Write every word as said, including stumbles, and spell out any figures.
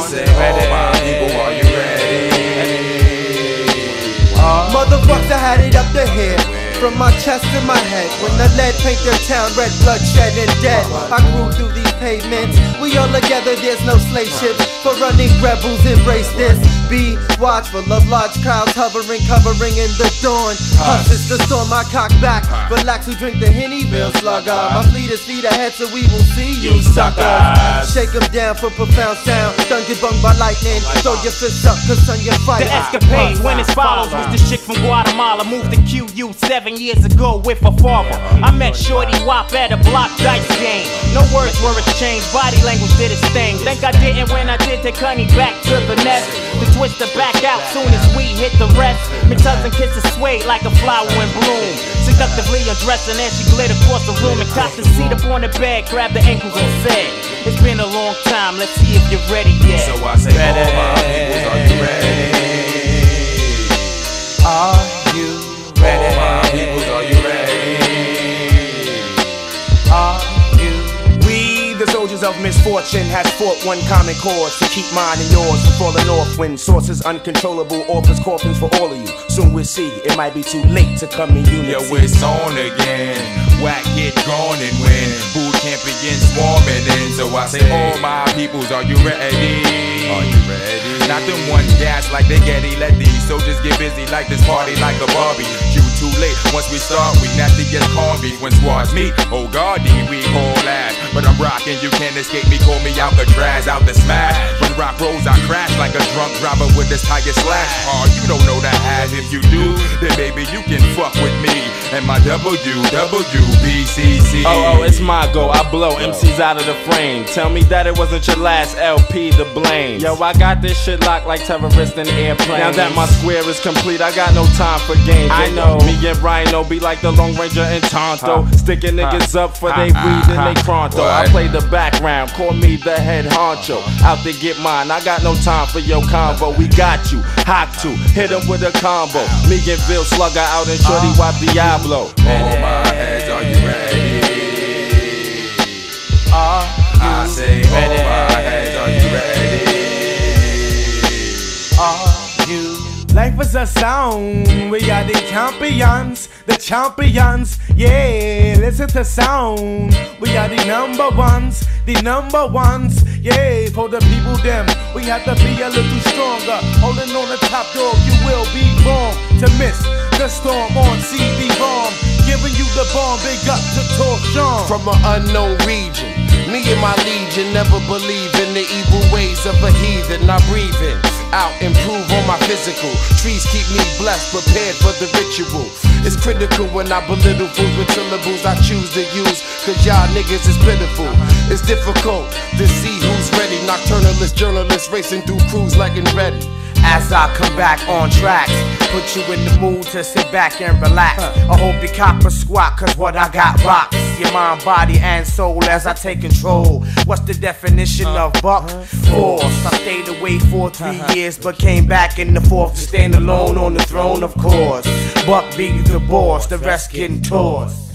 say, all my people, are you ready? Uh, Motherfucker had it up the hill, from my chest to my head. When the lead paint their town red, bloodshed and dead. I grew through these pavements. We all together, there's no slave ships. For running rebels, embrace this. Be watchful of large crowds hovering, covering in the dawn. Hush is the storm, I cock back. Relax, we drink the Hennyville slugger. My fleet is feet ahead, so we will see you suckers. Shake them down for profound sound. Don't get bunged by lightning. Throw your fists up, cause son, you fight. The escapade, when as follows, was the chick from Guatemala. Moved to Q U seven years ago with a father. I met Shorty Wop at a block dice game. No words were exchanged, body language did its thing. Think I didn't when I did take honey back to the nest. The twister back out soon as we hit the rest. Mix hugs and kisses sway like a flower in bloom. Seductively undressing and she glid across the room and cocked the seat up on the bed, grabbed the ankles and said, it's been a long time, let's see if you're ready yet. So I say, all my peoples, are you ready? Are you ready? All my peoples, are you ready? Are you? We, the soldiers of misfortune, has fought one common cause to keep mine and yours from falling off when sources uncontrollable offers coffins for all of you. Soon we'll see, it might be too late to come in unity. Yo, it's on again. Whack get gone and win. Boot camp begins swarming in. So I say, all my peoples, are you ready? Are you ready? Not them one gas like they get let these soldiers get busy like this party like a Barbie. You too late, once we start we nasty as corn beef. When squads meet, oh God, we haul ass. But I'm rocking, you can't escape me, call me out the trash, out the smash. When rock rolls I crash like a drunk driver with this tiger slash. Oh, you don't know the half, if you do, then baby you can fuck with me and my W W B C C. Oh, oh, it's my go, I blow M Cs out of the frame. Tell me that it wasn't your last L P to blame. Yo, I got this shit locked like terrorists in airplanes. Now that my square is complete, I got no time for games. I know me and Rhino be like the Lone Ranger and Tonto, sticking niggas up for they weed and they pronto. I play the background, call me the head honcho. Out to get mine, I got no time for your convo. We got you, hot to hit 'em with a combo. Me and Bill Slugger out and Shorty Wop Diablo. All my heads, are you ready? Are I say, all my heads, are you ready? Are you? Life is a sound, we are the champions, the champions, yeah, listen to sound. We are the number ones, the number ones, yeah, for the people them. We have to be a little stronger, holding on the top dog, you will be wrong to miss the storm on C D bomb. Giving you the bomb, big up to Torchon. From an unknown region, me and my legion never believe in the evil ways of a heathen. I breathe in, out, improve on my physical. Trees keep me blessed, prepared for the ritual. It's critical when I belittle fools with syllables I choose to use, cause y'all niggas is pitiful. It's difficult to see who's ready. Nocturnalist journalists racing through crews like in ready. As I come back on tracks, put you in the mood to sit back and relax. I hope you cop a squat, cause what I got rocks your mind, body, and soul as I take control. What's the definition of buck? Force. I stayed away for three years, but came back in the fourth to stand alone on the throne, of course. Buck be the boss, the rest getting tossed.